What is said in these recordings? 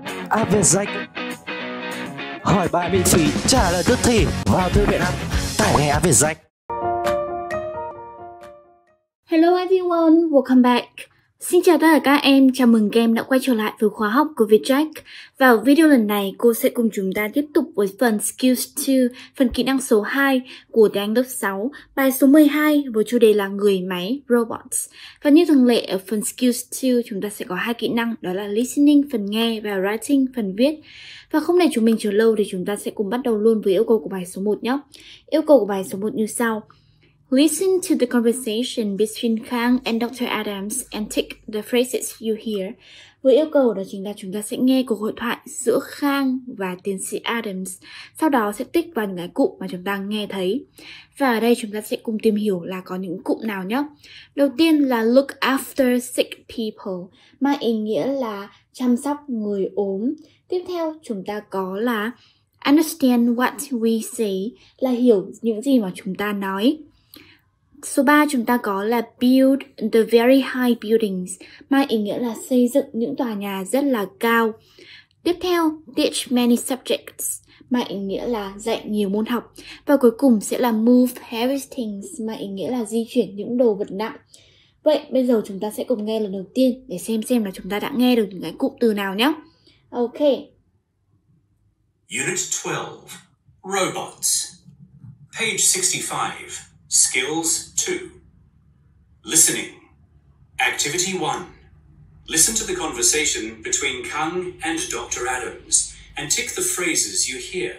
Aviazack. Hỏi bài miễn phí, trả lời tức thì. Vào thư viện app, tải ngay Aviazack. Hello everyone, welcome back. Xin chào tất cả các em, chào mừng các em đã quay trở lại với khóa học của Vietjack. Vào video lần này, cô sẽ cùng chúng ta tiếp tục với phần Skills 2, phần kỹ năng số 2 của tiếng Anh lớp 6, bài số 12 với chủ đề là người máy, robots. Và như thường lệ ở phần Skills 2, chúng ta sẽ có hai kỹ năng, đó là listening, phần nghe, và writing, phần viết. Và không để chúng mình chờ lâu thì chúng ta sẽ cùng bắt đầu luôn với yêu cầu của bài số 1 nhé. Yêu cầu của bài số 1 như sau. Listen to the conversation between Khang and Dr. Adams and tick the phrases you hear. Với yêu cầu đó chính là chúng ta sẽ nghe cuộc hội thoại giữa Khang và tiến sĩ Adams. Sau đó sẽ tích vào những cái cụm mà chúng ta nghe thấy. Và ở đây chúng ta sẽ cùng tìm hiểu là có những cụm nào nhé. Đầu tiên là look after sick people, mà ý nghĩa là chăm sóc người ốm. Tiếp theo chúng ta có là understand what we say, là hiểu những gì mà chúng ta nói. Số 3 chúng ta có là build the very high buildings, mà ý nghĩa là xây dựng những tòa nhà rất là cao. Tiếp theo, teach many subjects, mà ý nghĩa là dạy nhiều môn học. Và cuối cùng sẽ là move heavy things, mà ý nghĩa là di chuyển những đồ vật nặng. Vậy bây giờ chúng ta sẽ cùng nghe lần đầu tiên để xem là chúng ta đã nghe được những cái cụm từ nào nhé. Ok. Unit 12, Robots. Page 65. Skills 2. Listening. Activity 1. Listen to the conversation between Kang and Dr. Adams and tick the phrases you hear.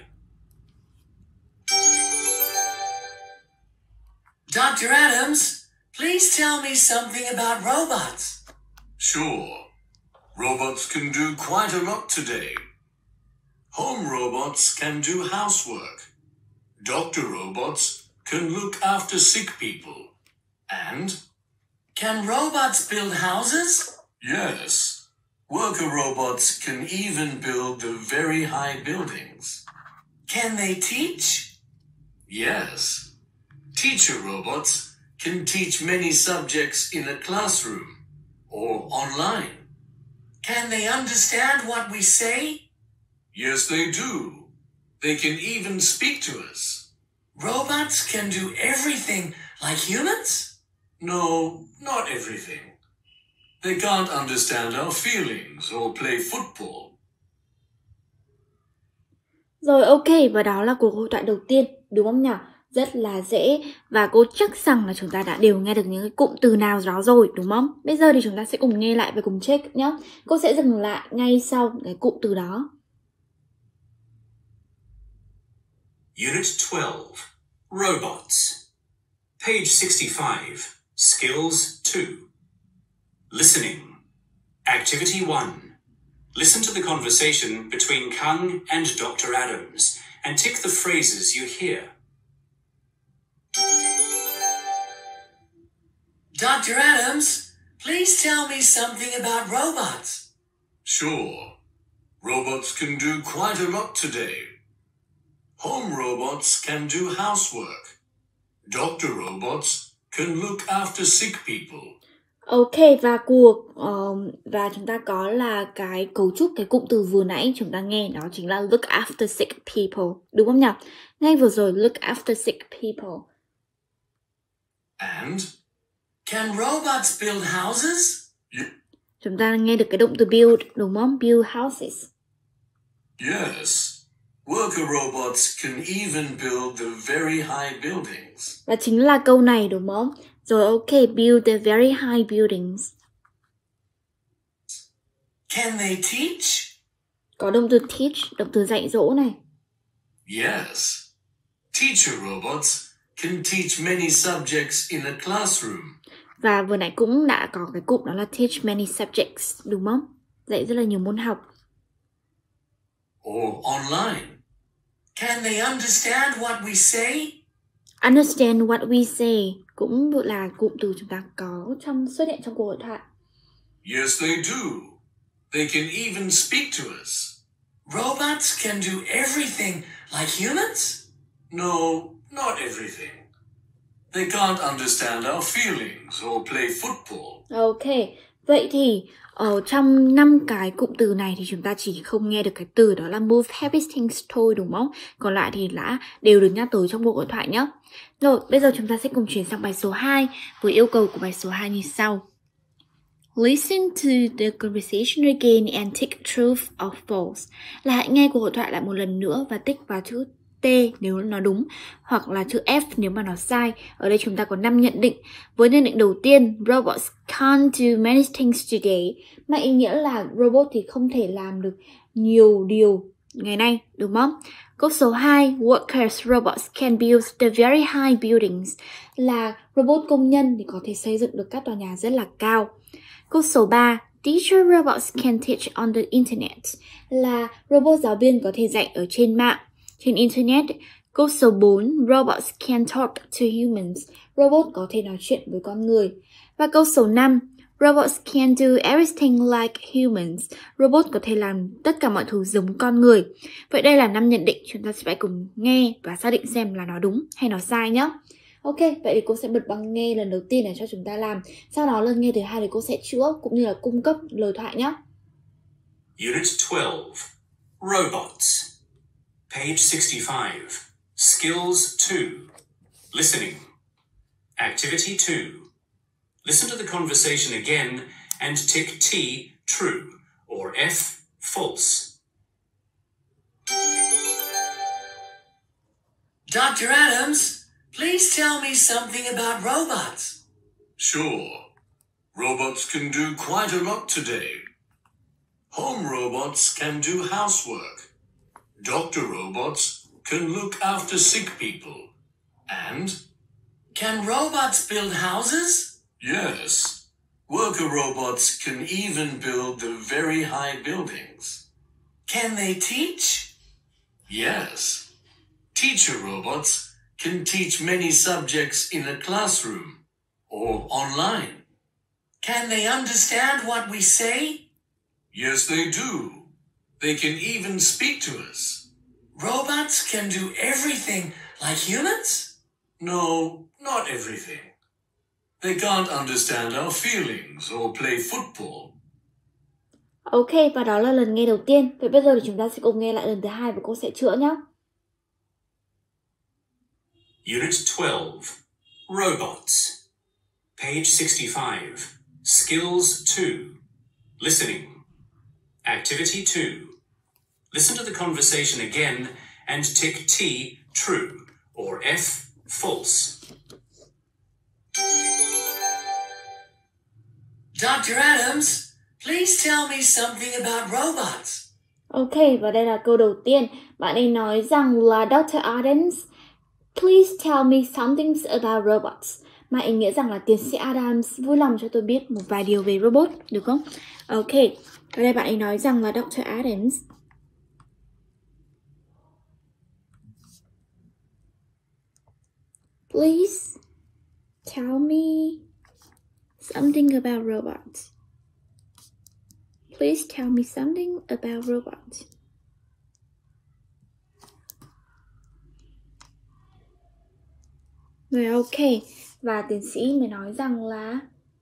Dr. Adams, please tell me something about robots. Sure. Robots can do quite a lot today. Home robots can do housework. Doctor robots can look after sick people. And? Can robots build houses? Yes. Worker robots can even build the very high buildings. Can they teach? Yes. Teacher robots can teach many subjects in a classroom or online. Can they understand what we say? Yes, they do. They can even speak to us. Robots can do everything like humans? No, not everything. They can't understand our feelings or play football. Rồi ok, và đó là cuộc hội thoại đầu tiên, đúng không nhỉ? Rất là dễ và cô chắc rằng là chúng ta đã đều nghe được những cái cụm từ nào đó rồi, đúng không? Bây giờ thì chúng ta sẽ cùng nghe lại và cùng check nhé. Cô sẽ dừng lại ngay sau cái cụm từ đó. Unit 12, Robots. Page 65, Skills 2. Listening. Activity 1. Listen to the conversation between Kang and Dr. Adams and tick the phrases you hear. Dr. Adams, please tell me something about robots. Sure. Robots can do quite a lot today. Home robots can do housework. Doctor robots can look after sick people. Ok, và chúng ta có là cái cấu trúc cái cụm từ vừa nãy chúng ta nghe, đó chính là look after sick people, đúng không nhỉ? Ngay vừa rồi, look after sick people. And? Can robots build houses? Chúng ta nghe được cái động từ build, đúng không? Build houses. Yes. Worker robots can even build the very high buildings. Và chính là câu này, đúng không? Rồi ok, build the very high buildings. Can they teach? Có động từ teach, động từ dạy dỗ này. Yes. Teacher robots can teach many subjects in a classroom. Và vừa nãy cũng đã có cái cụm đó là teach many subjects, đúng không? Dạy rất là nhiều môn học. Or online. Can they understand what we say? Understand what we say cũng là cụm từ chúng ta có xuất hiện trong cuộc hội thoại. Yes, they do. They can even speak to us. Robots can do everything like humans? No, not everything. They can't understand our feelings or play football. Ok, Vậy thì ở trong 5 cái cụm từ này thì chúng ta chỉ không nghe được cái từ đó là move heavy things thôi đúng không? Còn lại thì đã đều được nhắc tới trong cuộc hội thoại nhé. Rồi, bây giờ chúng ta sẽ cùng chuyển sang bài số 2 với yêu cầu của bài số 2 như sau. Listen to the conversation again and tick truth or false. Là hãy nghe cuộc hội thoại lại một lần nữa và tích vào chữ T nếu nó đúng, hoặc là chữ F nếu mà nó sai. Ở đây chúng ta có 5 nhận định. Với nhận định đầu tiên, robots can't do many things today, mà ý nghĩa là robot thì không thể làm được nhiều điều ngày nay, đúng không? Câu số 2, workers robots can build the very high buildings, là robot công nhân thì có thể xây dựng được các tòa nhà rất là cao. Câu số 3, teacher robots can teach on the internet, là robot giáo viên có thể dạy ở trên mạng, trên internet. Câu số 4, robots can talk to humans, robot có thể nói chuyện với con người. Và câu số 5, robots can do everything like humans, robot có thể làm tất cả mọi thứ giống con người. Vậy đây là 5 nhận định, chúng ta sẽ phải cùng nghe và xác định xem là nó đúng hay nó sai nhé. Ok, vậy thì cô sẽ bật bằng nghe lần đầu tiên để cho chúng ta làm. Sau đó lần nghe thứ hai thì cô sẽ chữa cũng như là cung cấp lời thoại nhé. Unit 12. Robots. Page 65. Skills 2. Listening. Activity 2. Listen to the conversation again and tick T, true, or F, false. Dr. Adams, please tell me something about robots. Sure. Robots can do quite a lot today. Home robots can do housework. Doctor robots can look after sick people. And, Can robots build houses? yes, worker robots can even build the very high buildings. Can they teach? Yes, teacher robots can teach many subjects in a classroom or online. Can they understand what we say? Yes, they do. They can even speak to us. Robots can do everything like humans? No, not everything. They can't understand our feelings or play football. Ok, và đó là lần nghe đầu tiên. Vậy bây giờ thì chúng ta sẽ cùng nghe lại lần thứ hai và cô sẽ chữa nhé. Unit 12. Robots. Page 65. Skills 2. Listening. Activity 2. Listen to the conversation again and tick T, true, or F, false. Dr. Adams, please tell me something about robots. Ok, và đây là câu đầu tiên. Bạn ấy nói rằng là Dr. Adams, please tell me something about robots. Mà ý nghĩa rằng là tiến sĩ Adams vui lòng cho tôi biết một vài điều về robot, được không? Ok, ở đây bạn ấy nói rằng là Dr. Adams please tell me something about robots. Please tell me something about robots. Rồi ok, và tiến sĩ mới nói rằng là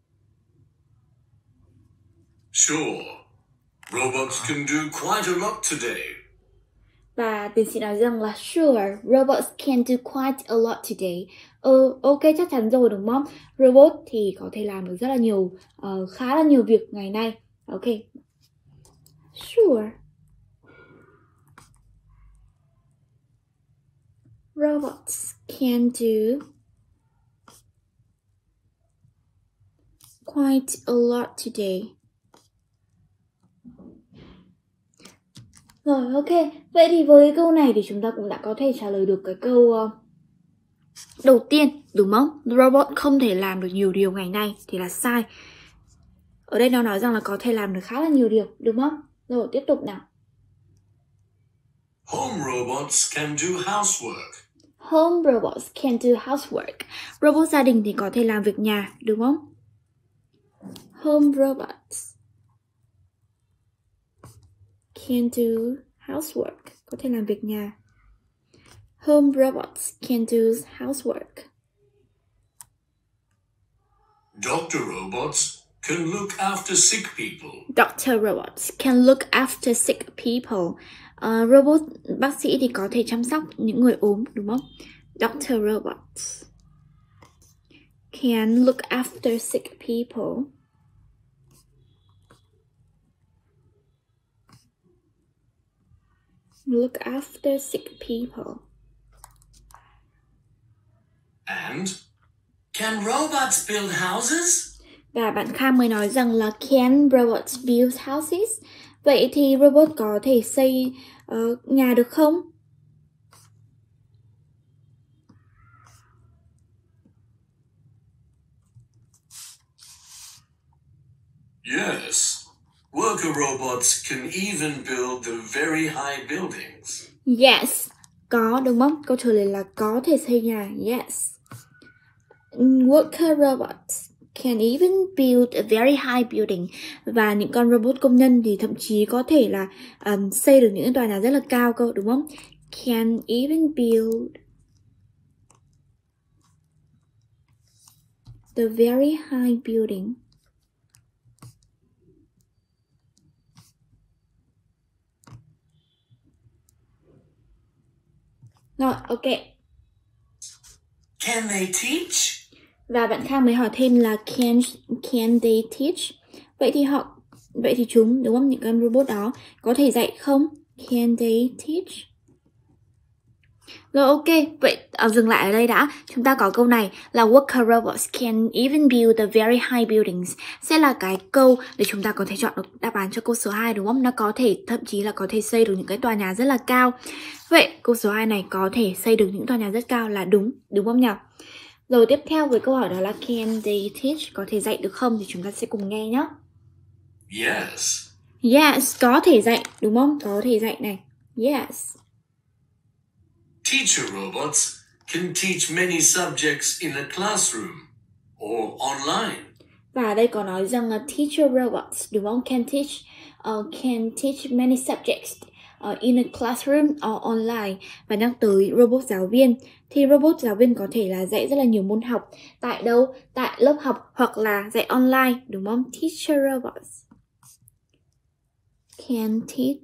Sure, robots can do quite a lot today. Và tiến sĩ nói rằng là sure, robots can do quite a lot today. Ok, chắc chắn rồi đúng không? Robot thì có thể làm được rất là nhiều, khá là nhiều việc ngày nay. Ok. Sure. Robots can do quite a lot today. Rồi, ok. Vậy thì với câu này thì chúng ta cũng đã có thể trả lời được cái câu đầu tiên, đúng không? Robot không thể làm được nhiều điều ngày nay thì là sai. Ở đây nó nói rằng là có thể làm được khá là nhiều điều, đúng không? Rồi, tiếp tục nào. Home robots can do housework. Home robots can do housework. Robot gia đình thì có thể làm việc nhà, đúng không? Home robots can do housework. Có thể làm việc nhà. Home robots can do housework. Doctor robots can look after sick people. Doctor robots can look after sick people. Robot bác sĩ thì có thể chăm sóc những người ốm, đúng không? Doctor robots can look after sick people. Look after sick people. And Can robots build houses? Và bạn Khang mới nói rằng là can robots build houses? Vậy thì robot có thể xây nhà được không? yes, worker robots can even build the very high buildings. Yes, có đúng không? Câu trả lời là có thể xây nhà. Yes. Worker robots can even build a very high building. Và những con robot công nhân thì thậm chí có thể là xây được những tòa nhà rất là cao cơ, đúng không? Can even build the very high building. Rồi, ok. Can they teach? Và bạn Khang mới hỏi thêm là can they teach? Vậy thì chúng, đúng không? Những con robot đó có thể dạy không? Can they teach? Rồi ok, vậy dừng lại ở đây đã. Chúng ta có câu này là worker robots can even build the very high buildings. Sẽ là cái câu để chúng ta có thể chọn được đáp án cho câu số 2, đúng không? Nó có thể, thậm chí là có thể xây được những cái tòa nhà rất là cao. Vậy câu số 2 này có thể xây được những tòa nhà rất cao là đúng không nhỉ? Rồi tiếp theo với câu hỏi đó là can they teach? Có thể dạy được không? Thì chúng ta sẽ cùng nghe nhé. Yes, Yes, có thể dạy, đúng không? Có thể dạy này. Yes. teacher robots can teach many subjects in a classroom or online. Và ở đây có nói rằng là teacher robots, đúng không? Can teach many subjects in a classroom or online. Và nhắc tới robot giáo viên thì robot giáo viên có thể là dạy rất là nhiều môn học. Tại đâu? Tại lớp học hoặc là dạy online, đúng không? Teacher robots can teach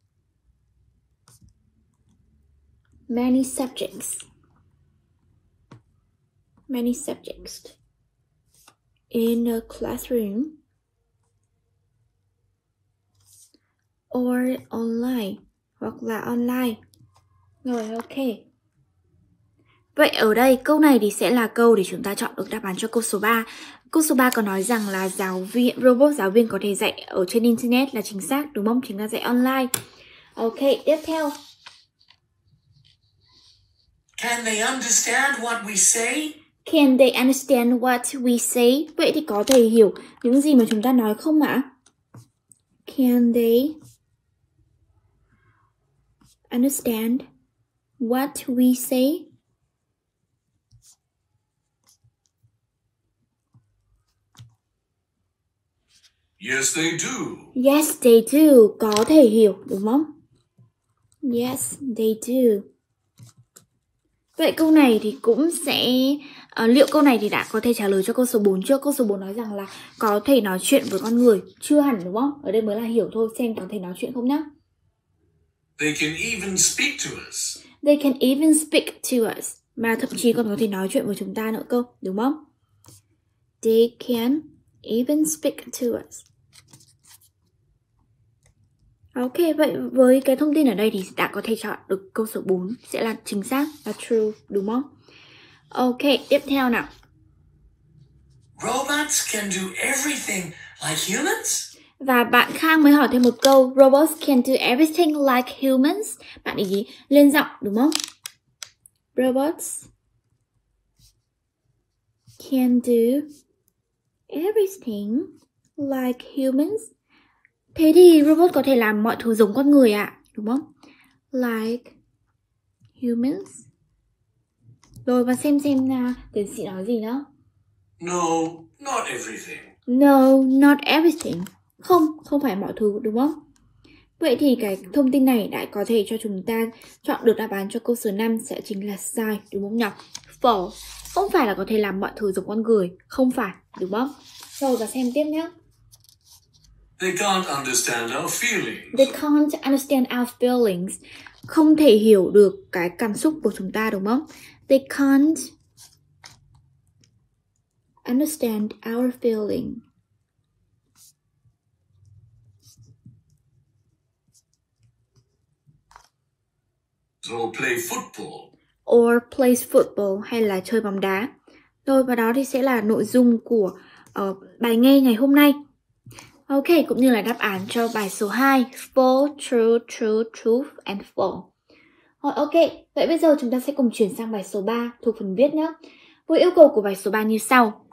many subjects in a classroom or online, hoặc là online. Rồi ok. Vậy ở đây câu này thì sẽ là câu để chúng ta chọn được đáp án cho câu số 3. Câu số 3 có nói rằng là robot giáo viên có thể dạy ở trên internet là chính xác, đúng không? Chính là dạy online. Ok, tiếp theo. Can they understand what we say? Can they understand what we say? Vậy thì có thể hiểu những gì mà chúng ta nói không ạ? Can they understand what we say? Yes, they do. Yes, they do. Có thể hiểu, đúng không? Yes, they do. Vậy câu này thì cũng sẽ... liệu câu này thì đã có thể trả lời cho câu số 4 chưa? Câu số 4 nói rằng là có thể nói chuyện với con người. Chưa hẳn, đúng không? Ở đây mới là hiểu thôi. Xem có thể nói chuyện không nhá. They can even speak to us. They can even speak to us. Mà thậm chí còn có thể nói chuyện với chúng ta nữa cơ, đúng không? They can even speak to us. Ok, vậy với cái thông tin ở đây thì đã có thể chọn được câu số 4 sẽ là chính xác, là true, đúng không? Ok, tiếp theo nào. Robots can do everything like humans? Và bạn Khang mới hỏi thêm một câu, robots can do everything like humans. Bạn ý lên giọng, đúng không? Robots can do everything like humans. Thế thì robot có thể làm mọi thứ giống con người ạ, đúng không? Like humans. Rồi và xem tiến sĩ nói gì nữa. No, not everything. No, not everything. Không phải mọi thứ, đúng không? Vậy thì cái thông tin này đã có thể cho chúng ta chọn được đáp án cho câu số 5 sẽ chính là sai, đúng không nhỉ? False. Không phải là có thể làm mọi thứ giống con người, không phải, đúng không? Rồi và xem tiếp nhé. They can't understand our feelings. They can't understand our feelings. Không thể hiểu được cái cảm xúc của chúng ta, đúng không? They can't understand our feeling. So play football. Or plays football, hay là chơi bóng đá. Rồi và đó thì sẽ là nội dung của bài nghe ngày hôm nay. Ok, cũng như là đáp án cho bài số 2. False, true, true, truth and false. Rồi ok, vậy bây giờ chúng ta sẽ cùng chuyển sang bài số 3 thuộc phần viết nhé. Với yêu cầu của bài số 3 như sau.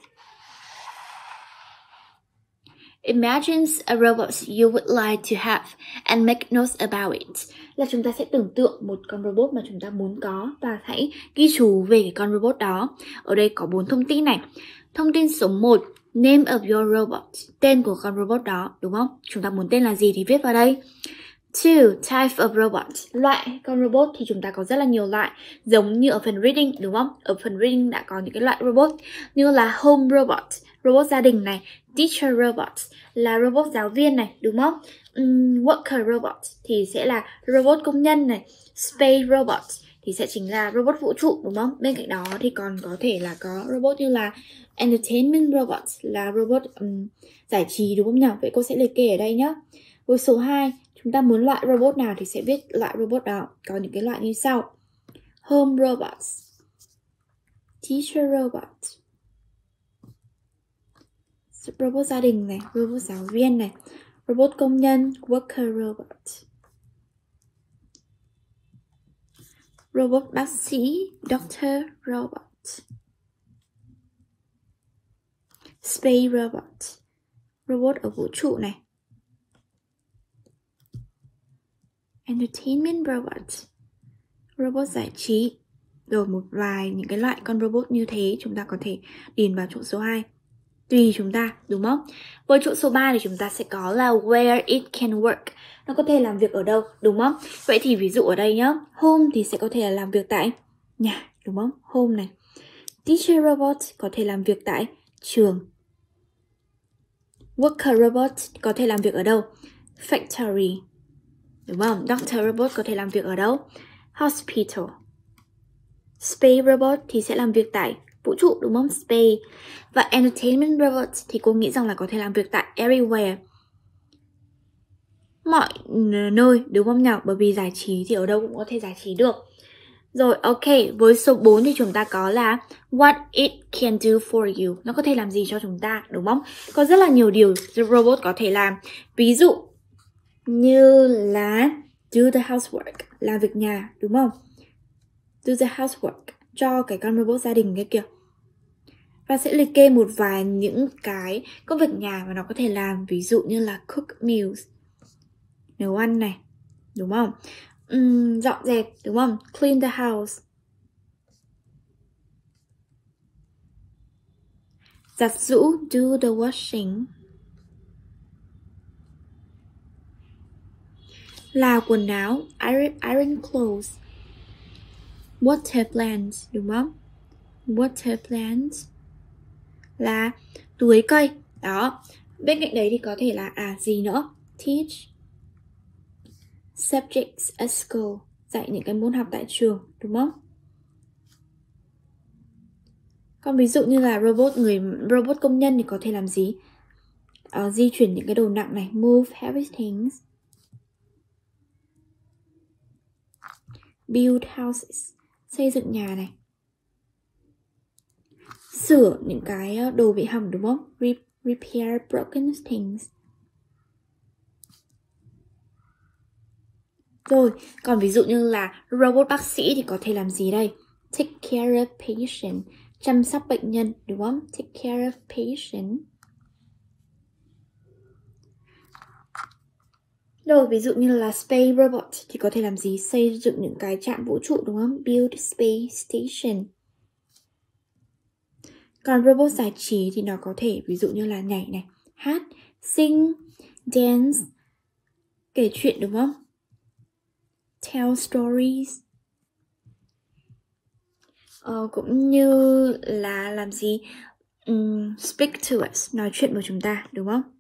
Imagine a robot you would like to have and make notes about it. Là chúng ta sẽ tưởng tượng một con robot mà chúng ta muốn có và hãy ghi chú về cái con robot đó. Ở đây có 4 thông tin này. Thông tin số 1, name of your robot, tên của con robot đó, đúng không? Chúng ta muốn tên là gì thì viết vào đây. 2, type of robot, loại con robot thì chúng ta có rất là nhiều loại, giống như ở phần reading, đúng không? Ở phần reading đã có những cái loại robot như là home robot, robot gia đình này, teacher robot là robot giáo viên này, đúng không? Worker robot thì sẽ là robot công nhân này, space robot thì sẽ chính là robot vũ trụ, đúng không? Bên cạnh đó thì còn có thể là có robot như là entertainment robot là robot giải trí, đúng không nhỉ? Vậy cô sẽ liệt kê ở đây nhé. Với số 2, chúng ta muốn loại robot nào thì sẽ viết loại robot đó. Có những cái loại như sau. Home robots, teacher robot, robot gia đình này, robot giáo viên này, robot công nhân, worker robot, robot bác sĩ, doctor robot, space robot, robot ở vũ trụ này, entertainment robot, robot giải trí. Rồi một vài những cái loại con robot như thế chúng ta có thể điền vào chỗ số 2. Tùy chúng ta, đúng không? Với chỗ số 3 thì chúng ta sẽ có là where it can work. Nó có thể làm việc ở đâu, đúng không? Vậy thì ví dụ ở đây nhá, home thì sẽ có thể là làm việc tại nhà, đúng không? Home này. Teacher robot có thể làm việc tại trường. Worker robot có thể làm việc ở đâu? Factory, đúng không? Doctor robot có thể làm việc ở đâu? Hospital. Space robot thì sẽ làm việc tại vũ trụ, đúng không? Space. Và entertainment robot thì cô nghĩ rằng là có thể làm việc tại everywhere, mọi nơi, đúng không nào? Bởi vì giải trí thì ở đâu cũng có thể giải trí được. Rồi ok, với số 4 thì chúng ta có là what it can do for you. Nó có thể làm gì cho chúng ta, đúng không? Có rất là nhiều điều robot có thể làm. Ví dụ như là do the housework, làm việc nhà, đúng không? Do the housework cho cái con robot gia đình cái kia. Và sẽ liệt kê một vài những cái công việc nhà mà nó có thể làm. Ví dụ như là cook meals, nấu ăn này, đúng không? Dọn dẹp, đúng không? Clean the house, giặt giũ, do the washing, là quần áo, iron clothes, water plants, đúng không? Water plants là tưới cây. Đó. Bên cạnh đấy thì có thể là gì nữa? Teach subjects at school, dạy những cái môn học tại trường, đúng không? Còn ví dụ như là robot công nhân thì có thể làm gì? Di chuyển những cái đồ nặng này, move heavy things. Build houses, xây dựng nhà này. Sửa những cái đồ bị hỏng, đúng không? Repair broken things. Rồi, còn ví dụ như là robot bác sĩ thì có thể làm gì đây? Take care of patient, chăm sóc bệnh nhân, đúng không? Take care of patient. Rồi, ví dụ như là space robot thì có thể làm gì? Xây dựng những cái trạm vũ trụ, đúng không? Build space station. Còn robot giải trí thì nó có thể ví dụ như là nhảy này, hát, sing, dance, kể chuyện, đúng không? Tell stories. Cũng như là làm gì? speak to us, nói chuyện với chúng ta, đúng không?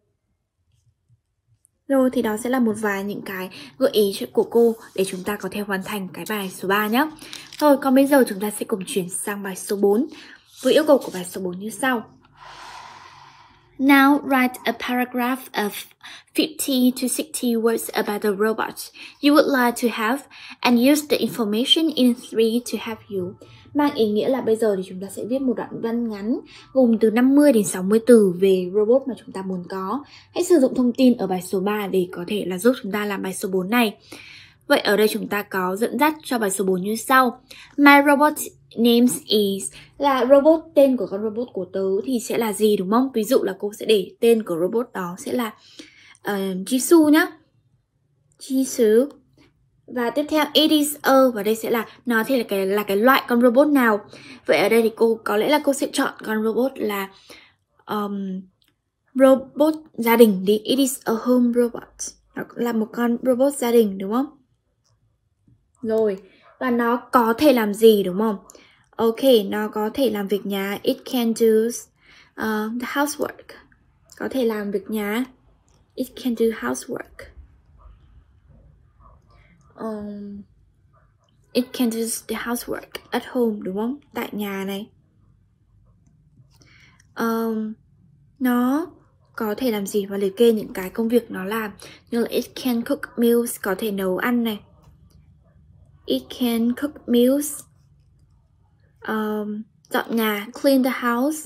Rồi thì đó sẽ là một vài những cái gợi ý của cô để chúng ta có thể hoàn thành cái bài số 3 nhé. Rồi, còn bây giờ chúng ta sẽ cùng chuyển sang bài số 4 với yêu cầu của bài số 4 như sau. Now write a paragraph of 50 to 60 words about the robot you would like to have and use the information in 3 to help you. Mang ý nghĩa là bây giờ thì chúng ta sẽ viết một đoạn văn ngắn gồm từ 50 đến 60 từ về robot mà chúng ta muốn có. Hãy sử dụng thông tin ở bài số 3 để có thể là giúp chúng ta làm bài số 4 này. Vậy ở đây chúng ta có dẫn dắt cho bài số 4 như sau. My robot name is là robot, tên của con robot của tớ thì sẽ là gì, đúng không? Ví dụ là cô sẽ để tên của robot đó sẽ là Jisoo nhá. Jisoo. Và tiếp theo it is a, và đây sẽ là nó thì là cái loại con robot nào. Vậy ở đây thì cô có lẽ là cô sẽ chọn con robot là robot gia đình đi. It is a home robot. Nó là một con robot gia đình, đúng không? Rồi, và nó có thể làm gì, đúng không? Ok, nó có thể làm việc nhà. It can do the housework. Có thể làm việc nhà. It can do housework. It can do the housework at home, đúng không? Tại nhà này. Nó có thể làm gì và liệt kê những cái công việc nó làm. Như là it can cook meals, có thể nấu ăn này. It can cook meals. Dọn nhà, clean the house.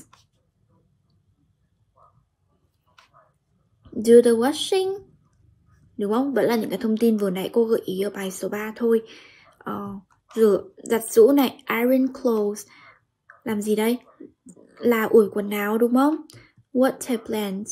Do the washing. Đúng không? Vẫn là những cái thông tin vừa nãy cô gợi ý ở bài số 3 thôi. Giặt giũ này, iron clothes. Làm gì đây? Là ủi quần áo, đúng không? Water plants.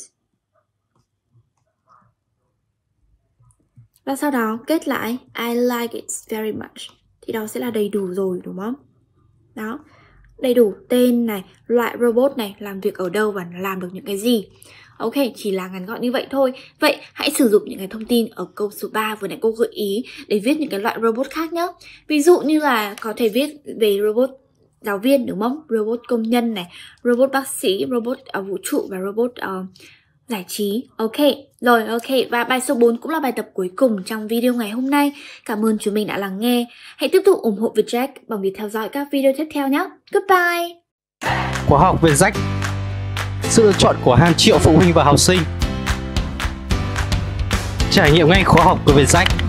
Và sau đó kết lại I like it very much. Thì đó sẽ là đầy đủ rồi, đúng không? Đó, đầy đủ tên này, loại robot này, làm việc ở đâu và nó làm được những cái gì. Ok, chỉ là ngắn gọn như vậy thôi. Vậy hãy sử dụng những cái thông tin ở câu số 3 vừa nãy cô gợi ý để viết những cái loại robot khác nhé. Ví dụ như là có thể viết về robot giáo viên, đúng không? Robot công nhân này, robot bác sĩ, robot vũ trụ và robot giải trí. Ok, rồi ok. Và bài số 4 cũng là bài tập cuối cùng trong video ngày hôm nay. Cảm ơn chúng mình đã lắng nghe. Hãy tiếp tục ủng hộ Vietjack bằng việc theo dõi các video tiếp theo nhé. Goodbye. Khóa học Vietjack, sự lựa chọn của hàng triệu phụ huynh và học sinh. Trải nghiệm ngay khóa học của Vietjack.